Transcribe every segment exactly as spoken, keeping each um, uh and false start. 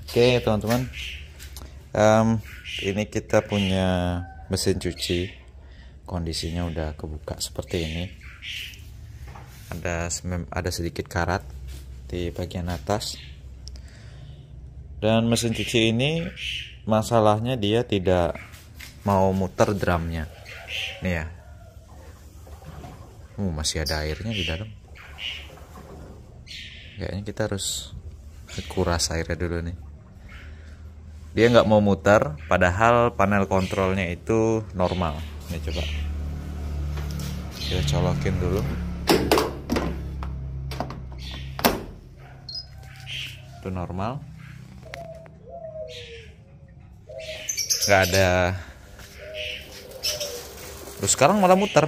Oke teman-teman, um, ini kita punya mesin cuci. Kondisinya udah kebuka seperti ini. Ada ada sedikit karat di bagian atas. Dan mesin cuci ini masalahnya dia tidak mau muter drumnya. Nih ya. Uh, masih ada airnya di dalam. Kayaknya kita harus kuras airnya dulu nih. Dia nggak mau muter, padahal panel kontrolnya itu normal. Ini coba kita colokin dulu. Itu normal. Nggak ada. Terus sekarang malah muter.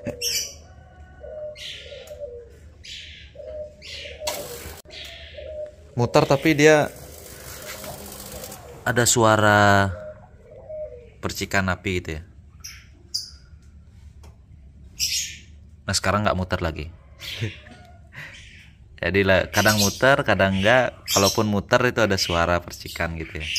Muter tapi dia ada suara percikan api gitu ya. Nah sekarang nggak muter lagi. Jadi kadang muter, kadang enggak. Kalaupun muter itu ada suara percikan gitu ya.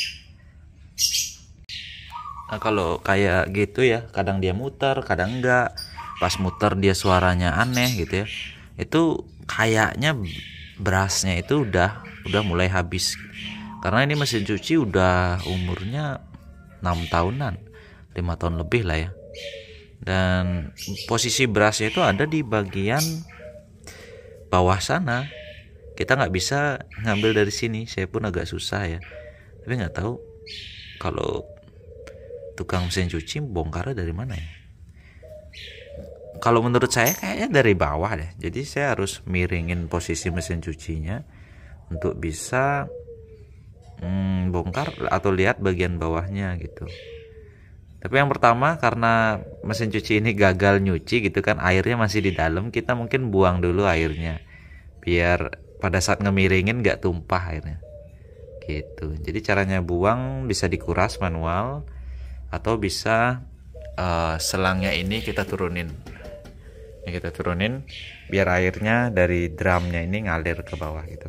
Nah kalau kayak gitu ya, kadang dia muter, kadang enggak. Pas muter dia suaranya aneh gitu ya. Itu kayaknya berasnya itu udah udah mulai habis. Karena ini mesin cuci udah umurnya enam tahunan, lima tahun lebih lah ya. Dan posisi berasnya itu ada di bagian bawah sana. Kita nggak bisa ngambil dari sini. Saya pun agak susah ya. Tapi nggak tahu kalau tukang mesin cuci bongkarnya dari mana ya. Kalau menurut saya kayaknya dari bawah deh. Jadi saya harus miringin posisi mesin cucinya untuk bisa Hmm, bongkar atau lihat bagian bawahnya gitu. Tapi yang pertama karena mesin cuci ini gagal nyuci gitu kan, airnya masih di dalam, kita mungkin buang dulu airnya biar pada saat ngemiringin nggak tumpah airnya gitu. Jadi caranya buang bisa dikuras manual atau bisa uh, selangnya ini kita turunin. Ini kita turunin biar airnya dari drumnya ini ngalir ke bawah gitu.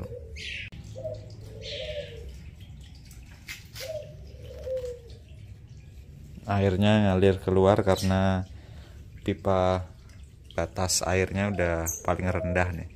Airnya ngalir keluar karena pipa batas airnya udah paling rendah nih.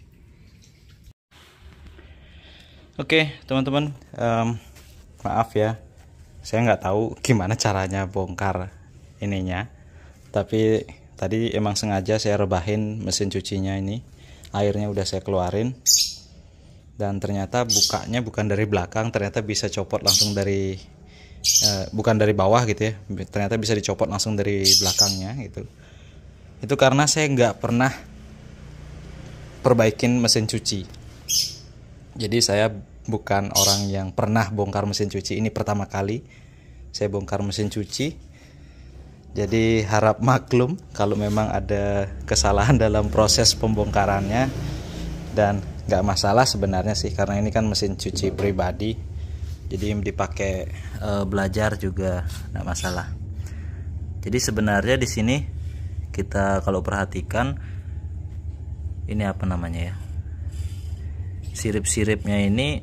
Oke teman-teman, um, maaf ya, saya nggak tahu gimana caranya bongkar ininya. Tapi tadi emang sengaja saya rebahin mesin cucinya ini, airnya udah saya keluarin. Dan ternyata bukanya bukan dari belakang, ternyata bisa copot langsung dari Uh, bukan dari bawah gitu ya, ternyata bisa dicopot langsung dari belakangnya gitu. Itu karena saya nggak pernah perbaikin mesin cuci. Jadi saya bukan orang yang pernah bongkar mesin cuci, ini pertama kali saya bongkar mesin cuci. Jadi harap maklum kalau memang ada kesalahan dalam proses pembongkarannya. Dan nggak masalah sebenarnya sih, karena ini kan mesin cuci pribadi. Jadi dipakai e, belajar juga nggak masalah. Jadi sebenarnya di sini kita kalau perhatikan ini apa namanya ya, sirip-siripnya ini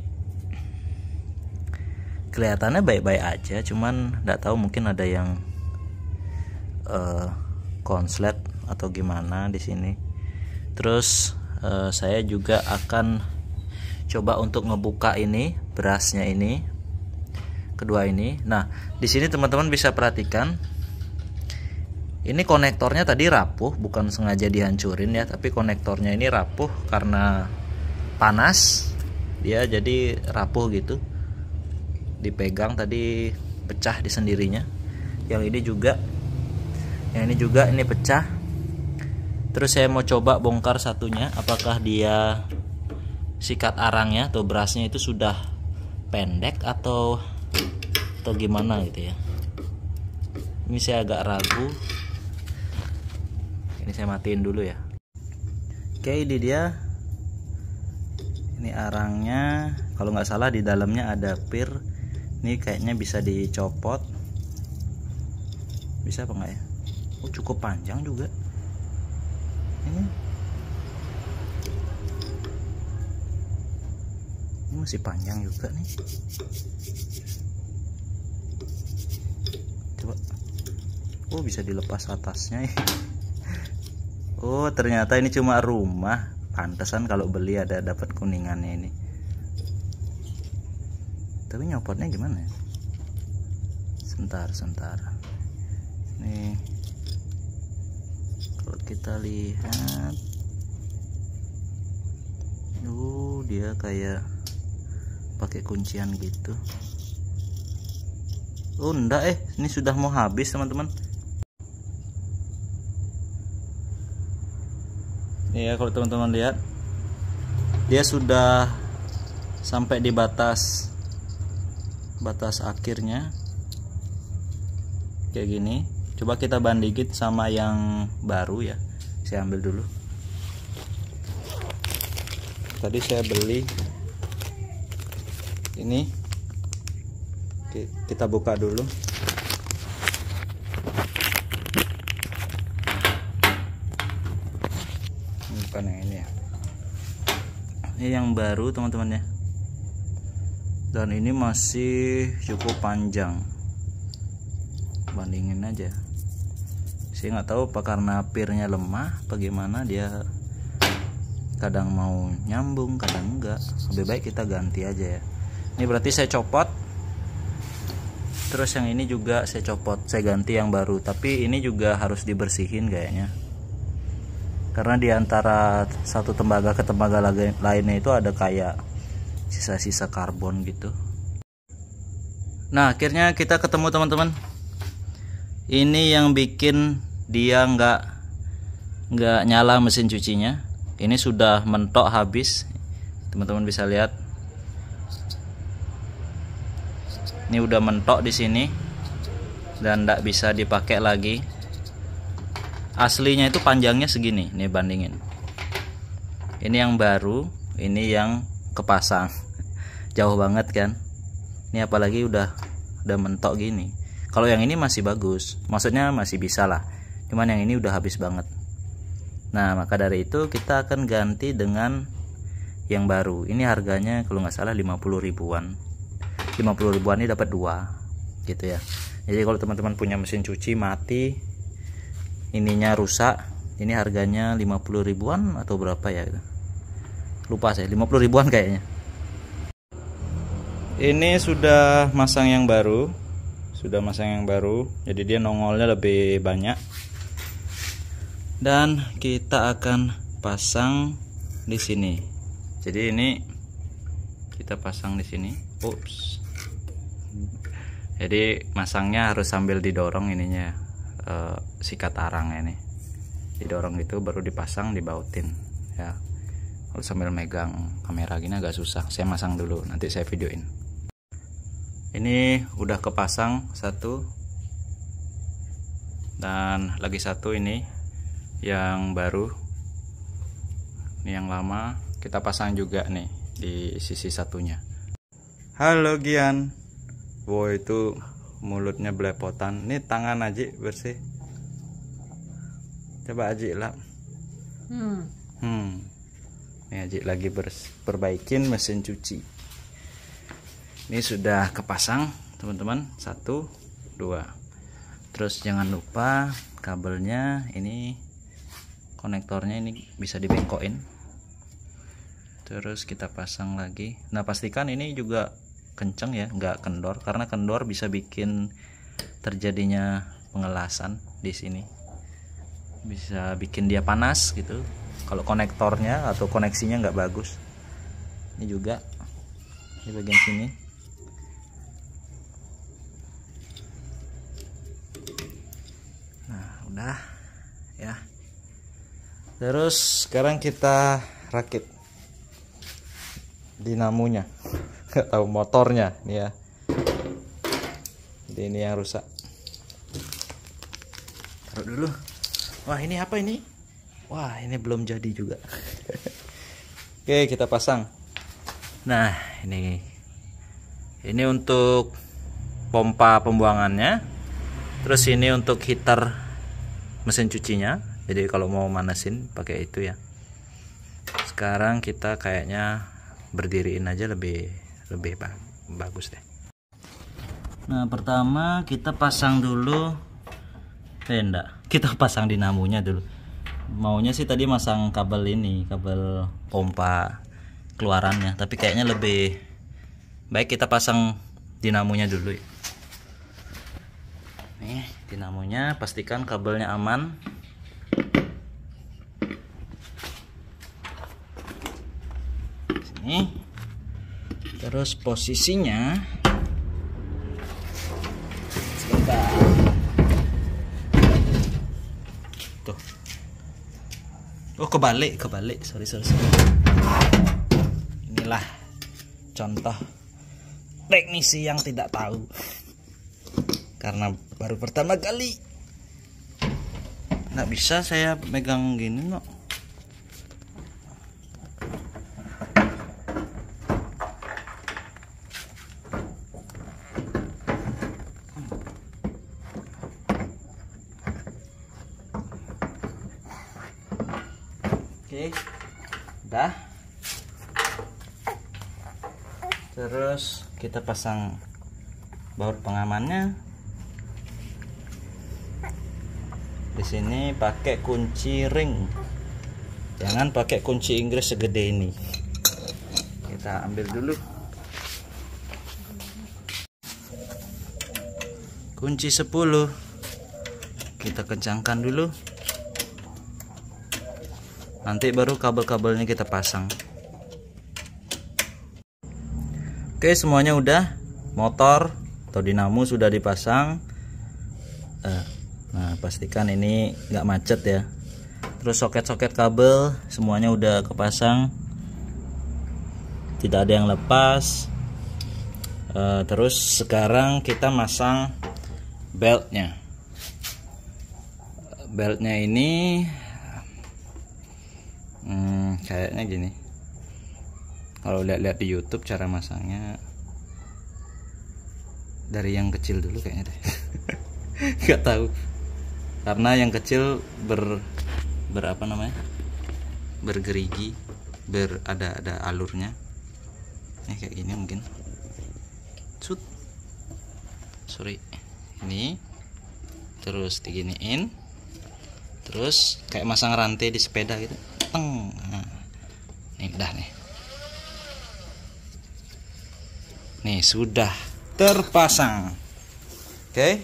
kelihatannya baik-baik aja, cuman nggak tahu mungkin ada yang e, konslet atau gimana di sini. Terus e, saya juga akan coba untuk ngebuka ini berasnya ini. Kedua ini. Nah, di sini teman-teman bisa perhatikan ini konektornya tadi rapuh, bukan sengaja dihancurin ya, tapi konektornya ini rapuh karena panas. Dia jadi rapuh gitu. Dipegang tadi pecah di sendirinya. Yang ini juga. Yang ini juga ini pecah. Terus saya mau coba bongkar satunya, apakah dia sikat arangnya atau berasnya itu sudah pendek atau atau gimana gitu ya. Ini saya agak ragu. Ini saya matiin dulu ya. Oke, ini dia. Ini arangnya. Kalau nggak salah di dalamnya ada pir. Ini kayaknya bisa dicopot. Bisa apa nggak ya? Oh, cukup panjang juga. Ini masih panjang juga nih. Coba. Oh, bisa dilepas atasnya ya. Oh, ternyata ini cuma rumah. Pantesan kalau beli ada dapat kuningannya ini. Tapi nyopotnya gimana ya? Sebentar, sebentar. Nih. Kalau kita lihat, uh, dia kayak pakai kuncian gitu. Oh, enggak eh, ini sudah mau habis, teman-teman. Nih ya, kalau teman-teman lihat, dia sudah sampai di batas batas akhirnya. Kayak gini. Coba kita bandingin sama yang baru ya. Saya ambil dulu. Tadi saya beli ini. Oke, kita buka dulu. Bukan yang ini ya. Ini yang baru, teman-teman ya. Dan ini masih cukup panjang. Bandingin aja. Saya nggak tahu apa karena pirnya lemah, bagaimana dia kadang mau nyambung, kadang enggak. Lebih baik kita ganti aja ya. Ini berarti saya copot. Terus yang ini juga saya copot, saya ganti yang baru. Tapi ini juga harus dibersihin kayaknya. Karena di antara satu tembaga ke tembaga lainnya itu ada kayak sisa-sisa karbon gitu. Nah, akhirnya kita ketemu, teman-teman. Ini yang bikin dia nggak nggak nyala mesin cucinya. Ini sudah mentok habis, teman-teman bisa lihat. Ini udah mentok di sini dan nggak bisa dipakai lagi. Aslinya itu panjangnya segini. Nih bandingin. Ini yang baru, ini yang kepasang. Jauh banget kan? Ini apalagi udah udah mentok gini. Kalau yang ini masih bagus, maksudnya masih bisa lah. Cuman yang ini udah habis banget. Nah, maka dari itu kita akan ganti dengan yang baru. Ini harganya kalau nggak salah lima puluh ribuan. lima puluh ribuan ini dapat dua, gitu ya. Jadi kalau teman-teman punya mesin cuci mati, ininya rusak, ini harganya lima puluh ribuan atau berapa ya? Lupa saya, lima puluh ribuan kayaknya. Ini sudah masang yang baru. Sudah masang yang baru, jadi dia nongolnya lebih banyak. Dan kita akan pasang di sini. Jadi ini kita pasang di sini. Ups. Jadi masangnya harus sambil didorong ininya, eh, sikat arangnya nih. Didorong itu baru dipasang, dibautin ya. Kalau sambil megang kamera gini agak susah. Saya masang dulu, nanti saya videoin. Ini udah kepasang satu, dan lagi satu ini yang baru. Ini yang lama kita pasang juga nih di sisi satunya. Halo Gian. Wow, itu mulutnya belepotan. Ini tangan Aji bersih. Coba Aji lap. Hmm. Hmm. Ini Aji lagi perbaikin mesin cuci. Ini sudah kepasang, teman-teman. Satu, dua. Terus jangan lupa kabelnya ini, konektornya ini bisa dibengkokin. Terus kita pasang lagi. Nah, pastikan ini juga kenceng ya, nggak kendor, karena kendor bisa bikin terjadinya pengelasan di sini. Bisa bikin dia panas gitu. Kalau konektornya atau koneksinya nggak bagus. Ini juga di bagian sini. Udah ya. Terus sekarang kita rakit dinamonya. Nggak tahu motornya nih ya. Jadi ini yang rusak. Taruh dulu. Wah, ini apa ini? Wah, ini belum jadi juga. Oke, kita pasang. Nah, ini ini untuk pompa pembuangannya. Terus ini untuk heater mesin cucinya. Jadi kalau mau manasin pakai itu ya. Sekarang kita kayaknya berdiriin aja lebih lebih ba bagus deh. Nah, pertama kita pasang dulu eh enggak, kita pasang dinamonya dulu. Maunya sih tadi masang kabel ini, kabel pompa keluarannya, tapi kayaknya lebih baik kita pasang dinamonya dulu ya. Nih, dinamonya pastikan kabelnya aman. Sini. Terus posisinya sebentar. Tuh. Oh, kebalik, kebalik. Sorry, sorry, sorry. Inilah contoh teknisi yang tidak tahu. Karena baru pertama kali. Nggak bisa saya megang gini kok. Oke, udah. Terus kita pasang baut pengamannya. Di sini pakai kunci ring, jangan pakai kunci Inggris segede ini. Kita ambil dulu kunci sepuluh, kita kencangkan dulu. Nanti baru kabel-kabelnya kita pasang. Oke, semuanya udah. Motor atau dinamo sudah dipasang. Nah, pastikan ini nggak macet ya. Terus soket-soket kabel semuanya udah kepasang, tidak ada yang lepas. Terus sekarang kita masang beltnya. Beltnya ini Hmm, kayaknya gini. Kalau lihat-lihat di YouTube cara masangnya dari yang kecil dulu kayaknya deh. Nggak tahu. Karena yang kecil ber berapa namanya? Bergerigi, ber ada ada alurnya. Ini kayak gini mungkin. Cut. Sorry. Ini terus diginiin. Terus kayak masang rantai di sepeda gitu. Nah, ini udah nih. Nih sudah terpasang. Oke.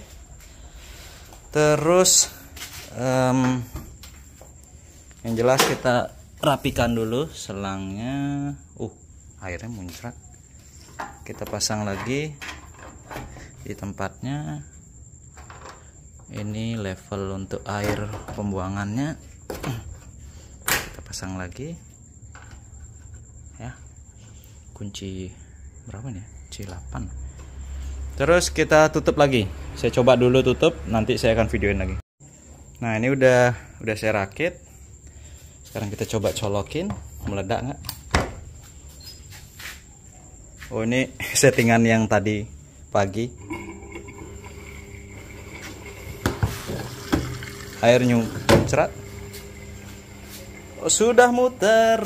Terus um, yang jelas kita rapikan dulu selangnya. Uh, airnya muncrat. Kita pasang lagi di tempatnya. Ini level untuk air pembuangannya. Pasang lagi ya, kunci berapa nih? Kunci delapan. Terus kita tutup lagi. Saya coba dulu tutup, nanti saya akan videoin lagi. Nah, ini udah udah saya rakit. Sekarang kita coba colokin, meledak nggak? Oh, ini settingan yang tadi pagi. Air nyuncrat. Oh, sudah muter.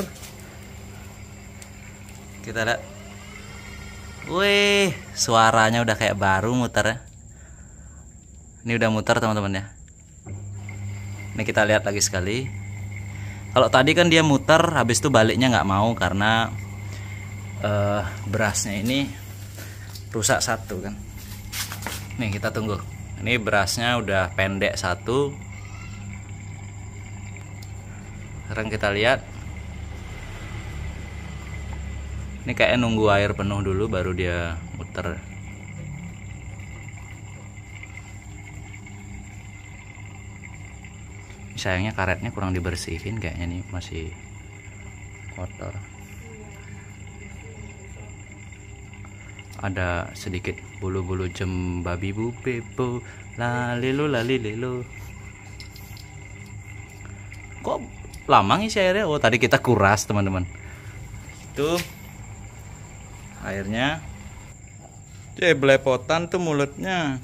Kita lihat. Wih, suaranya udah kayak baru muter ya. Ini udah muter teman-teman ya. Ini kita lihat lagi sekali. Kalau tadi kan dia muter, habis itu baliknya nggak mau karena uh, berasnya ini rusak satu kan. Nih kita tunggu. Ini berasnya udah pendek satu. Sekarang kita lihat. Ini kayak nunggu air penuh dulu baru dia muter. Sayangnya karetnya kurang dibersihin kayaknya nih, masih kotor. Ada sedikit bulu-bulu jem babi bu bebo lalilo lalilelo. Kok lama ngisi airnya? Oh, tadi kita kuras teman-teman. Itu airnya. Cek belepotan tuh mulutnya.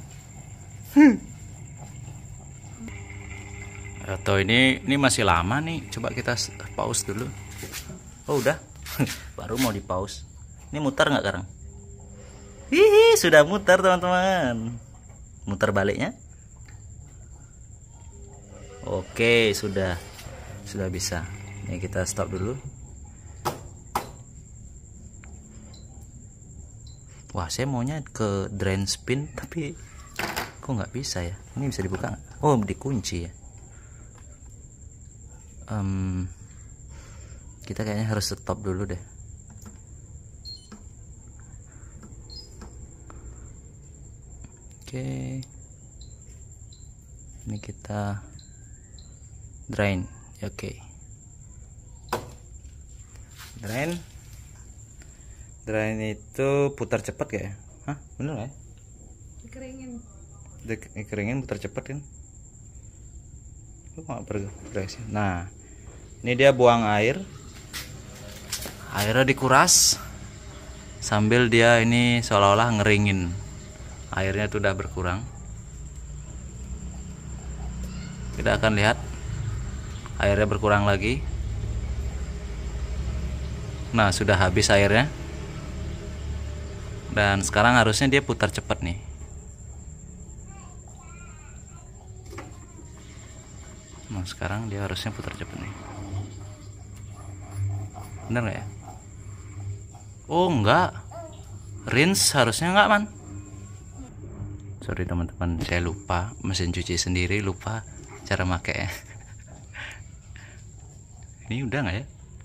Atau ini ini masih lama nih. Coba kita pause dulu. Oh, udah. Baru mau di pause. Ini muter nggak sekarang? Hihi, sudah muter teman-teman. Muter baliknya. Oke, sudah. Sudah bisa. Ini kita stop dulu. Wah, saya maunya ke drain spin, tapi kok nggak bisa ya? Ini bisa dibuka nggak? Oh, dikunci ya. Um, kita kayaknya harus stop dulu deh. Oke, ini kita drain. Oke, drain. Drain itu putar cepat kayak, hah bener nggak ya? Dikeringin. Dikeringin putar cepat kan? Kok nggak bergerak sih? Nah, ini dia buang air, airnya dikuras sambil dia ini seolah-olah ngeringin. Airnya tuh udah berkurang. Kita akan lihat airnya berkurang lagi. Nah, sudah habis airnya. Dan sekarang harusnya dia putar cepat nih. Nah, sekarang dia harusnya putar cepat nih. Bener nggak ya? Oh, enggak. Rinse harusnya enggak, man. Sorry teman-teman, saya lupa mesin cuci sendiri, lupa cara makainya. Ini udah nggak ya?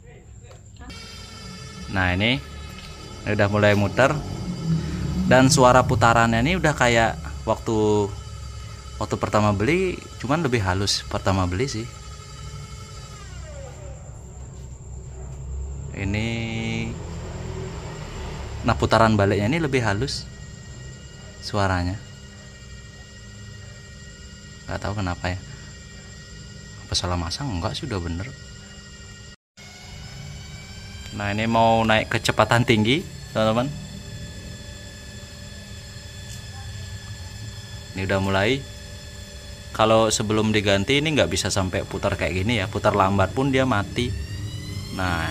Nah, ini, ini udah mulai muter. Dan suara putarannya ini udah kayak waktu waktu pertama beli, cuman lebih halus pertama beli sih. Ini, nah putaran baliknya ini lebih halus suaranya. Nggak tahu kenapa ya. Apa salah masang? Enggak sih, udah bener. Nah, ini mau naik kecepatan tinggi teman-teman. Ini udah mulai. Kalau sebelum diganti ini nggak bisa sampai putar kayak gini ya, putar lambat pun dia mati. Nah,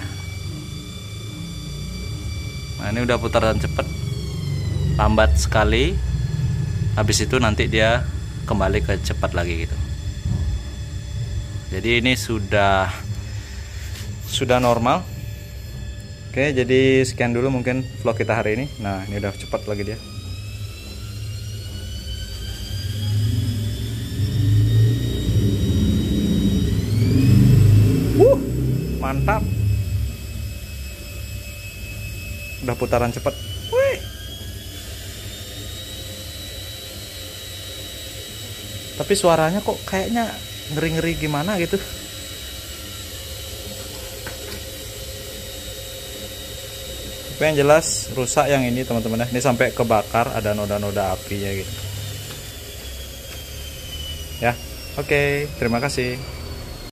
nah ini udah putaran cepet, lambat sekali. Habis itu nanti dia kembali ke cepat lagi gitu. Jadi ini sudah sudah normal. Oke, jadi sekian dulu mungkin vlog kita hari ini. Nah, ini udah cepat lagi dia. Wuh, mantap. Udah putaran cepat. Wih. Tapi suaranya kok kayaknya ngeri-ngeri gimana gitu. Tapi yang jelas rusak yang ini teman-teman ya. Ini sampai kebakar, ada noda-noda apinya gitu. Ya, oke, terima kasih.